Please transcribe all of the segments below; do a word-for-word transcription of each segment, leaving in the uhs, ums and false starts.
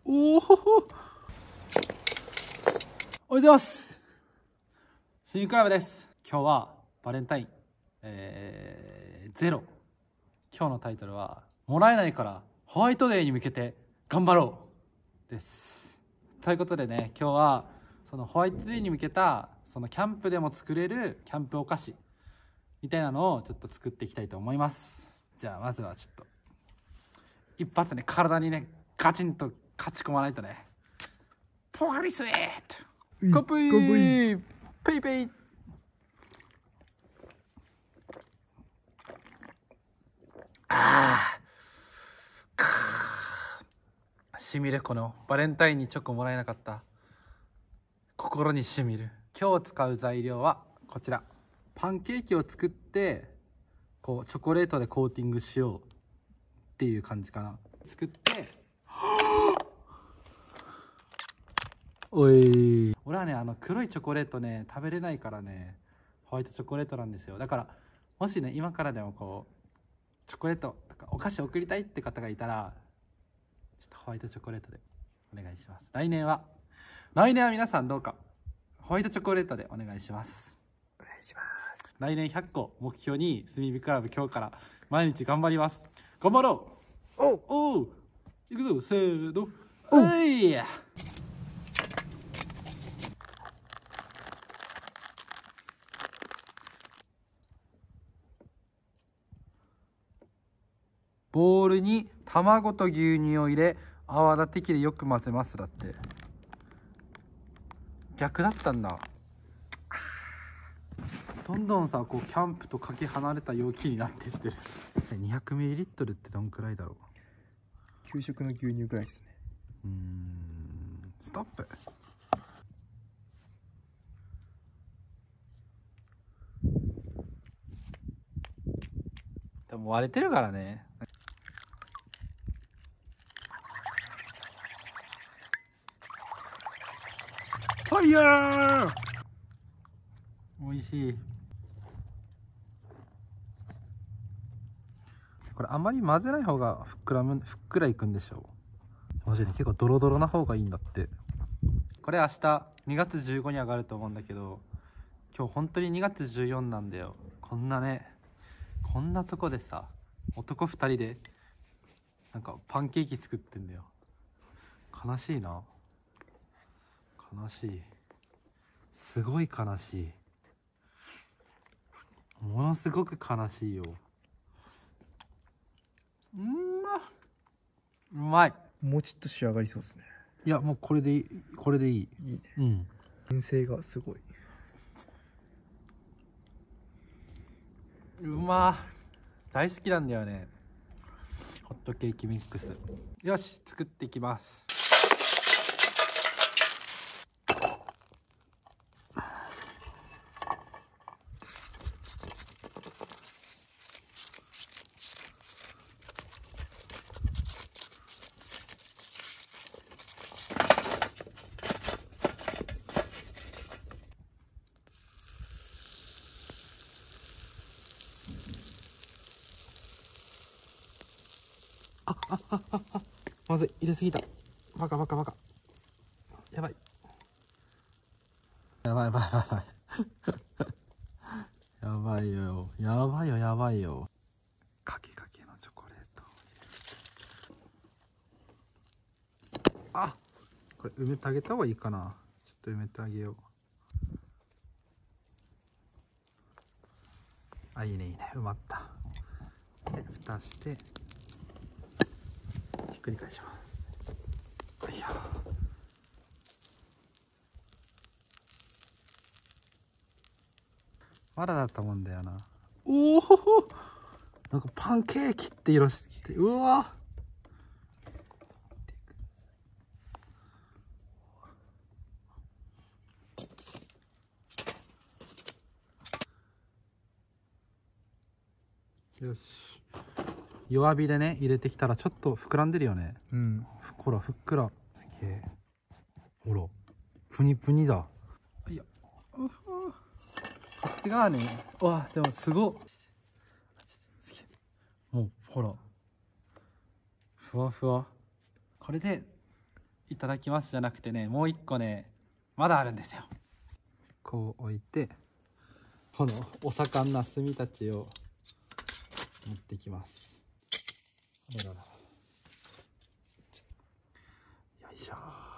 おおほほ。おはようございます。スイークラブです。今日はバレンタイン、えー、ゼロ。今日のタイトルはもらえないからホワイトデーに向けて頑張ろうです。ということでね、今日はそのホワイトデーに向けたそのキャンプでも作れるキャンプお菓子みたいなのをちょっと作っていきたいと思います。じゃあまずはちょっと一発ね、体にねガチンと勝ち込まないとね。ポカリスエットカップイーペイペイ。ああ、しみる。このバレンタインにチョコもらえなかった心にしみる。今日使う材料はこちら。パンケーキを作ってこうチョコレートでコーティングしようっていう感じかな。作っておい、俺はねあの黒いチョコレートね食べれないからね、ホワイトチョコレートなんですよ。だからもしね今からでもこうチョコレートとかお菓子送りたいって方がいたら、ちょっとホワイトチョコレートでお願いします。来年は来年は皆さんどうかホワイトチョコレートでお願いします。 お願いします。 来年ひゃっこ目標に炭火クラブ今日から毎日頑張ります。頑張ろう。 おうおう、いくぞ、せーの、おいや。ボウルに卵と牛乳を入れ泡立て器でよく混ぜます。だって逆だったんだ。どんどんさこうキャンプとかけ離れた容器になっていってる。 にひゃくミリリットル ってどんくらいだろう。 給食の牛乳ぐらいですね。 うーん、ストップ。でも割れてるからね。ファイヤー。美味しい。これあまり混ぜない方がふっくらむふっくらいくんでしょう。マジで結構ドロドロな方がいいんだって。これ明日にがつじゅうごに上がると思うんだけど、今日本当ににがつじゅうよっかなんだよ。こんなねこんなとこでさ男ふたりでなんかパンケーキ作ってんだよ。悲しいな、悲しい、すごい悲しい、ものすごく悲しいよ。うんまうまい。 もうちょっと仕上がりそうですね。 いやもうこれでいい、これでいい。 いいね。 うん、 編成がすごい。 うまー、大好きなんだよねホットケーキミックス。よし作っていきます。あああああ、まずい、入れすぎた。バカバカバカ、やばいやばいやばいやばいやばいよやばいよやばいよ。かけかけのチョコレート。あ、これ埋めてあげた方がいいかな。ちょっと埋めてあげよう。あ、いいねいいね、埋まった。で蓋してひっくり返します。いやまだだと思うんだよな。おお、なんかパンケーキって色してきて、うわよし、弱火でね入れてきたらちょっと膨らんでるよね。 うん。 ほらふっくら、すげえ、ほらプニプニだ。いや、うふこっち側ね、うわでもすごっ、すげえ、もうほらふわふわ。これでいただきますじゃなくてね、もう一個ねまだあるんですよ。こう置いて、このお盛んな炭たちを持ってきます。あららら、よいしょ。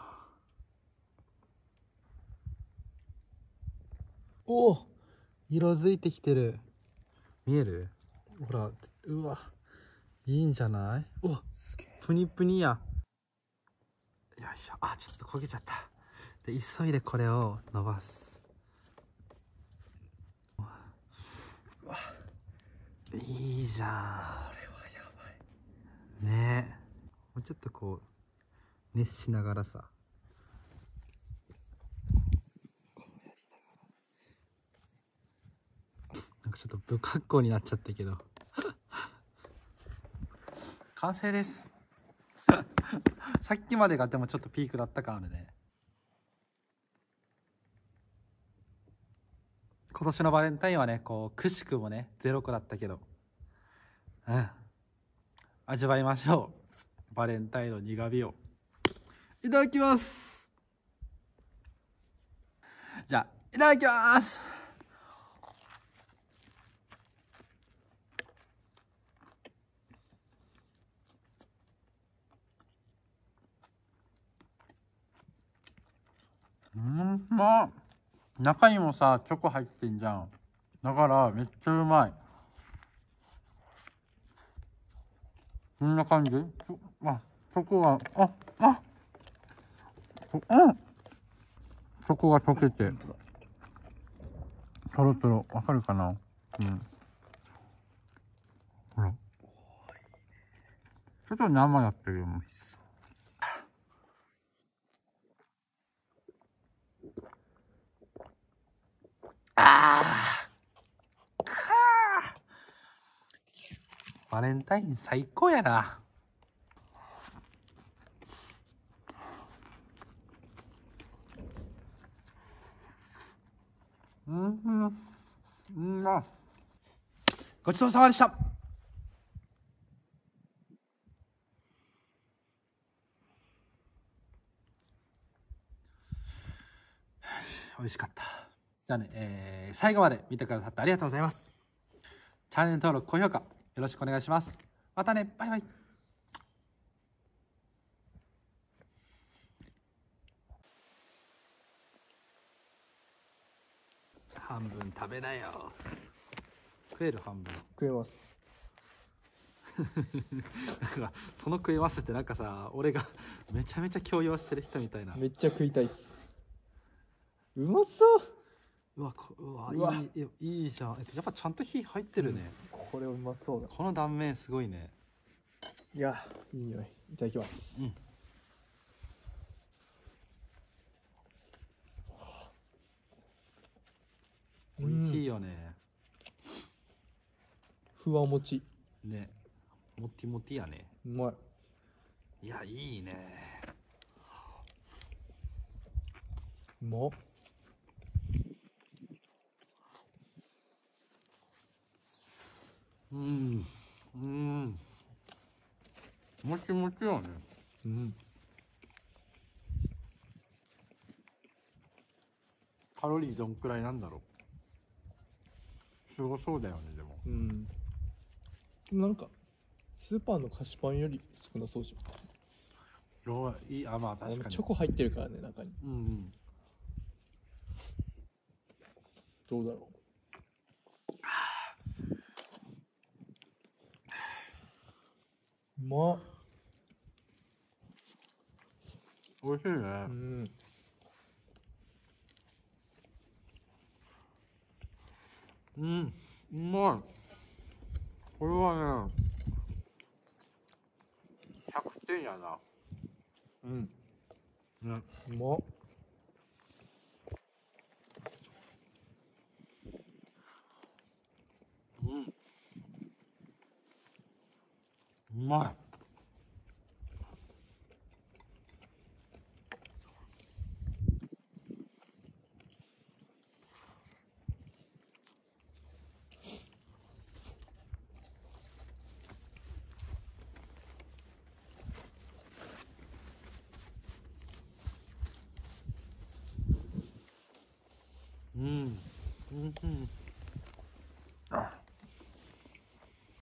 おお、色づいてきてる。見える？ほら、うわ、いいんじゃない？お、プニプニや。よいしょ。あ、ちょっと焦げちゃった。で、急いでこれを伸ばす。うわ、いいじゃん。これはやばいね。もうちょっとこう熱しながらさ、なんかちょっと不格好になっちゃったけど完成ですさっきまでがでもちょっとピークだったからね。今年のバレンタインはね、こうくしくもねゼロ個だったけど、うん味わいましょう、バレンタインの苦味を。いただきます。じゃあいただきます。うん、まっ。中にもさチョコ入ってんじゃん。だからめっちゃうまい。こんな感じ。あ、チョコが、あ、あ、うん、チョコが溶けてとろとろ。わかるかな。うん、ほら、ちょっと生やってるよ。あーかー、バレンタイン最高やな。うん、うん、うん、あ、ごちそうさまでした。美味しかった。じゃあね、えー、最後まで見てくださってありがとうございます。チャンネル登録、高評価よろしくお願いします。またね、バイバイ。半分食べなよ。食える？半分食えます。 なんかその食いますってなんかさ、俺がめちゃめちゃ強要してる人みたいな。 めっちゃ食いたいっす。うまそう。 うわ、こうわ、 うわいい、いいじゃん。やっぱちゃんと火入ってるね、 うん、これうまそうだ。 この断面すごいね。 いや、いい匂い。いただきます。 うん、美味しいよね。 ふわもち。 ね、もティもティやね。 うまい。 いや、いいね。 うまっ。 うん、うん、もちもちやね。 うん。 カロリーどんくらいなんだろう。すごそうだよね、でも。 うん。なんかスーパーの菓子パンより少なそうじどういい、あ、まあゃん。 確かに。 チョコ入ってるからね、中に。 うん、うん。 どうだろう。うまっ。 美味しいね。 うん。 うん、うまい。これはね、ひゃくてんやな。 うん。 ね、 うまっ。 うん、うまい。 うんうんうん